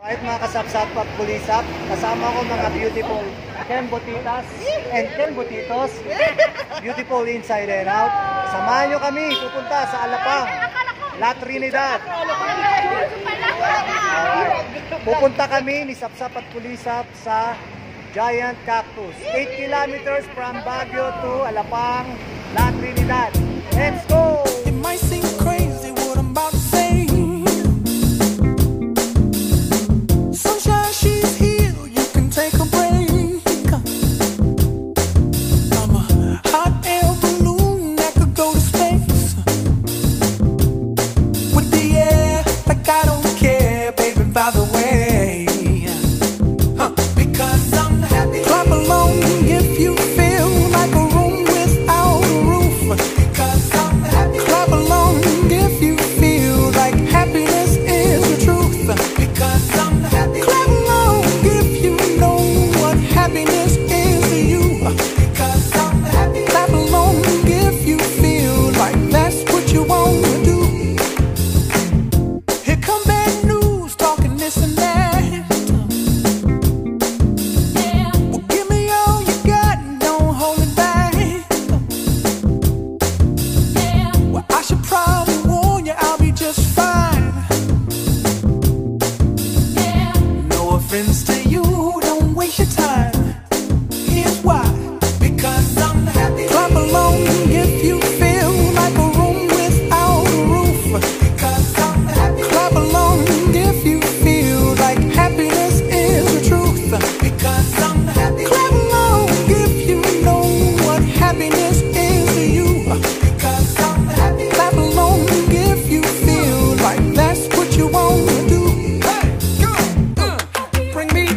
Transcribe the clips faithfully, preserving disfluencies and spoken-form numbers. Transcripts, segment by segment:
Kahit mga kasapsap at pulisap, kasama ko mga beautiful Kembotitas and Kembotitos, beautiful inside and out. Samahan nyo kami pupunta sa Alapang, La Trinidad. Alright. Pupunta kami ni Sapsap at Pulisap sa Giant Cactus. eight kilometers from Baguio to Alapang, La Trinidad. Let's go! It might seem crazy what I'm about to say. Sunshine, she's here, you can take a break. I'm a hot air balloon that could go to space. With the air, like I don't care, baby, by the way. Huh. Because I'm happy. Clap along if you feel like a room without a roof. Because I'm happy. Clap along if you feel like happiness is the truth. Because I'm happy. Clap along if you know what happiness is to you. Because I'm happy. Clap along if you feel like that's what you want to do. Here come bad news, talking this and that. Well, give me all you got and don't hold it back. Well, I should probably warn you, I'll be just fine. No offense to you, don't waste your time. Here's why. Because I'm happy. Clap along if you feel like a room without a roof. Because I'm happy. Clap along if you feel like happiness is the truth. Because I'm happy. Clap along if you know what happiness is to you. Because I'm happy. Clap along if you feel like that's what you want to do. Hey, go, uh, bring me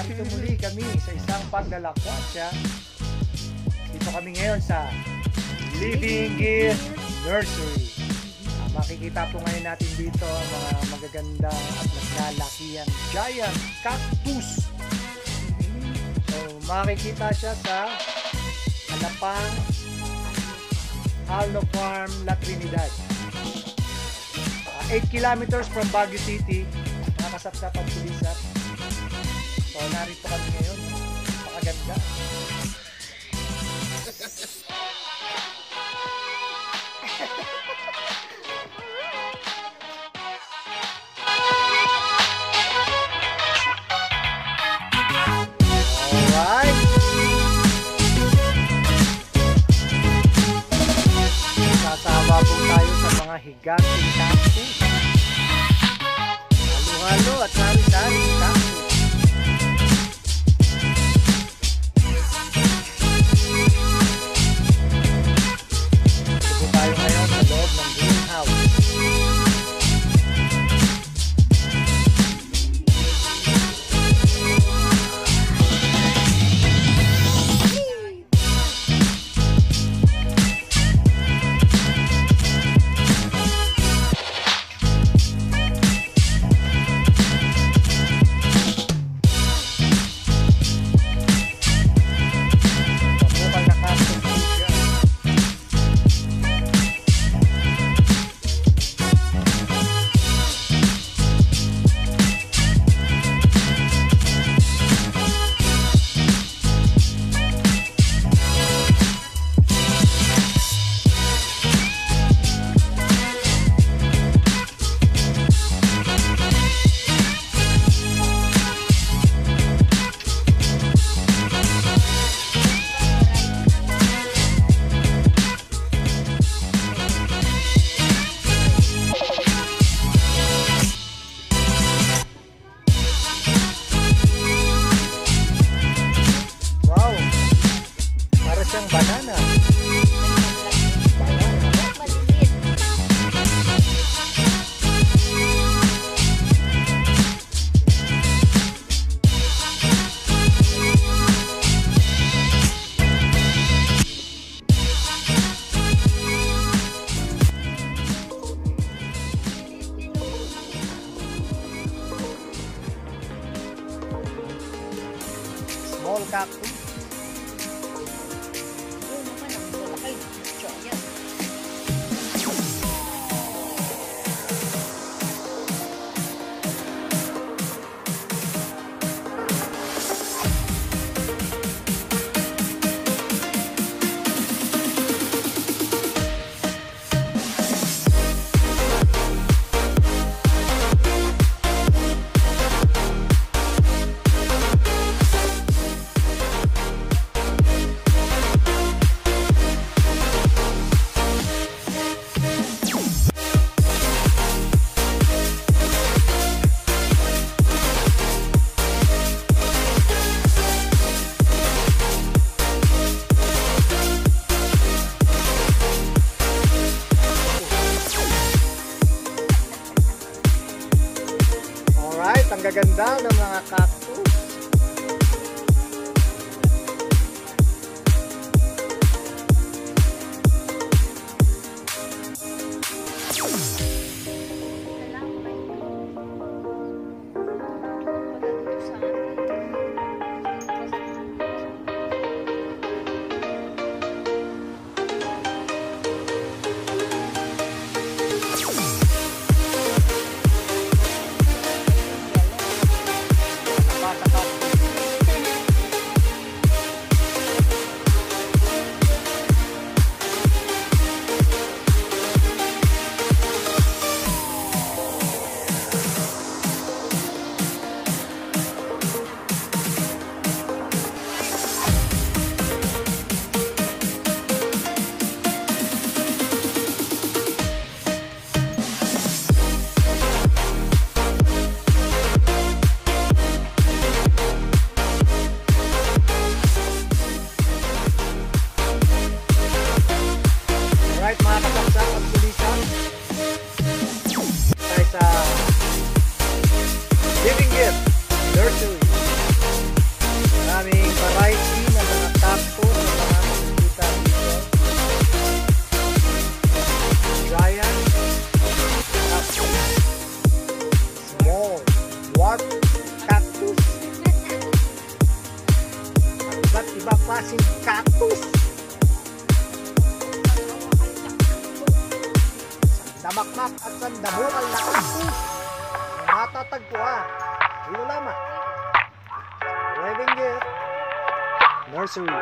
Narito muli kami sa isang paglalakwatsa. Dito kami ngayon sa Living Gift Nursery. Uh, makikita po ngayon natin dito ang mga magagandang at naglalakihan giant cactus. So makikita siya sa Alapang Alno Farm, La Trinidad. Uh, eight kilometers from Baguio City. Nakasapsap ang pulisap. So narito kami ngayon. Napakaganda. Alright. Sasawa po tayo sa mga higanting cactus. Halo-halo at sari-sari cactus. Dito tayo ngayon sa loob ng greenhouse. Siyang banana. Small cactus. klaseng cactus. Damakmak at sandamukal na cactus. Matatagpuan. Dito lamang. Living Gift Nursery.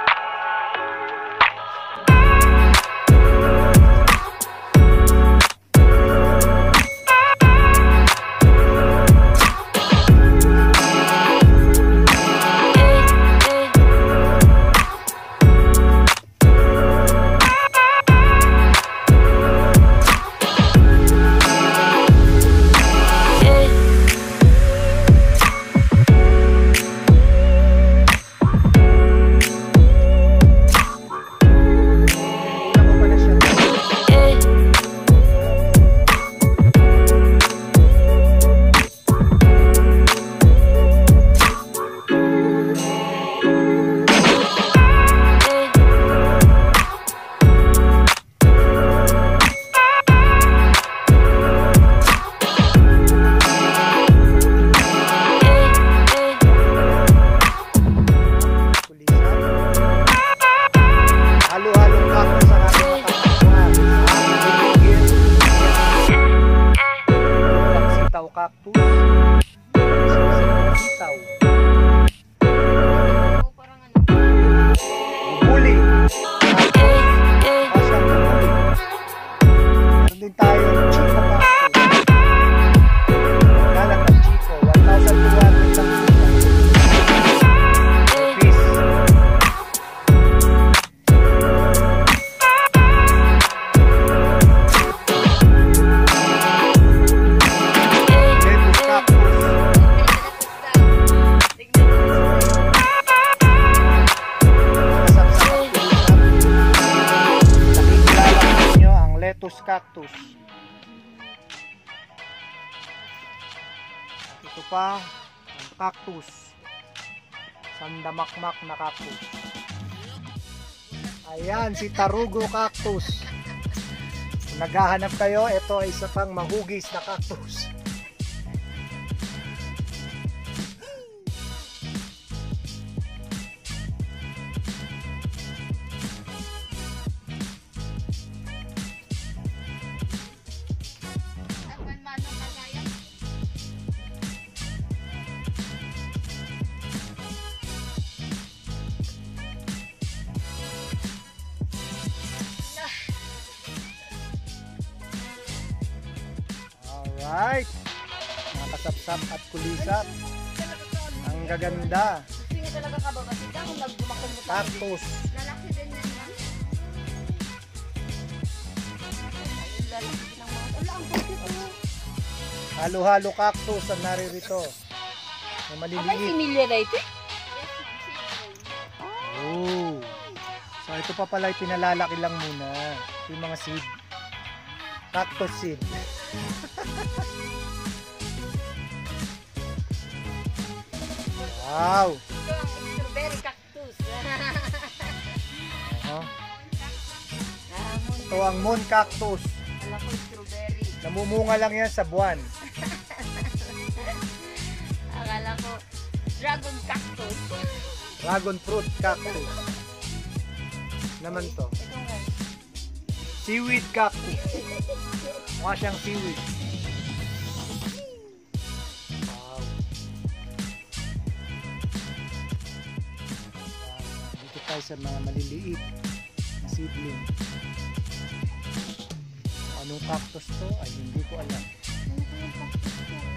Cactus. Sitaw. Bubuli. Asyang bubuli. Meron din tayo Chico cactus. Galat ng Chico. one thousand two hundred ang piece. Lettuce cactus. Ito pa ang cactus. Sandamakmak na cactus. Ayan si Tarugo cactus. Kung naghahanap kayo, ito ay isa pang mahugis na cactus. Alright, mga kasapsap at kulisap. Ang gaganda. Gusto niya talaga kababasita kung nagbumakong mo. Cactus. Lalaki din yan yan. Lalaki din ang mga. Wala, ang bakit ito. Halo-halo cactus ang naririto. May Abay, maliliit. similya na ito. Oh. So ito pa pala ay pinalalaki lang muna. Ito yung mga seed. Cactus seed. Wow. Ito ang strawberry cactus. Uh-huh. Ah, moon- Ito ang moon cactus. Alam ko strawberry. Namumunga lang yan sa buwan. Akala ko dragon cactus. Dragon fruit cactus. Naman to. Ito nga. Seaweed cactus. Mukha siyang seaweed. Wow. Wow. Dito tayo sa mga maliliit na seedling. Anong cactus to? Ay, hindi ko alam. Ano ko yung cactus ko?